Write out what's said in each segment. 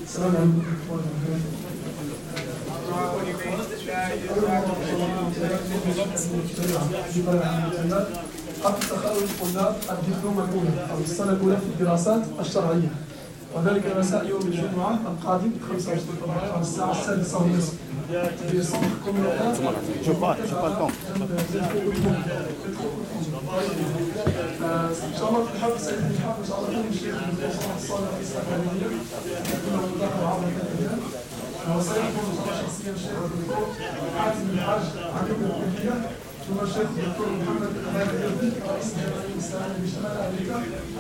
السلام عليكم ورحمة الله. قبل تخرج الطلاب الدبلوم الأولى أو السنة الأولى في الدراسات الشرعية، وذلك مساء يوم الجمعة القادم 25 فبراير الساعة 6:30 في صرح كوميونيتات. إن شاء الله في الحلقة سيكون الحلقة إن شاء الله كل الشيخ الدكتور صلاح الصالح رئيس الأكاديمية يكون مداخلة عبر الأكاديمية، وسيكون إن شاء الله شخصيا الشيخ الدكتور حاتم الحاج عميد الكلية، ثم الشيخ الدكتور محمد الهادي رئيس الجمعية الإسلامية بشمال أمريكا.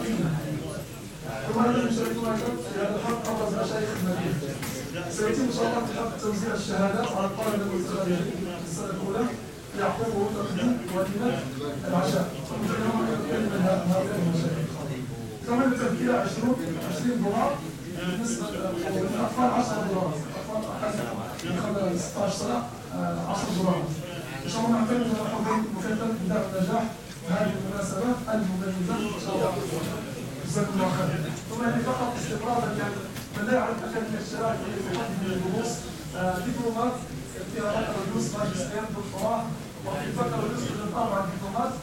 ثم أيضا يشاركنا في هذا الحلقة أبرز مشايخ المدينة. سيتم إن شاء الله في الحلقة توزيع الشهادات على الطلبة والخريجين في السنة الأولى يعقوبه تقديم ودينة العشاء من هؤلاء المشايخ. كما التذكير 20 دولار بالنسبة للأطفال 10 دولار، الأطفال أقل من 16 سنة 10 دولار. إن شاء الله نعتمد على حضور مكتب بداية النجاح هذه المناسبة المميزة إن شاء الله. جزاكم الله خير. ثم يعني فقط استقرارا يعني من لا يعرف أكاديمية الشراء في تقدم الدروس دبلومات فيها بكالوريوس ماجستير دكتوراه، وفي البكالوريوس من 4 دبلومات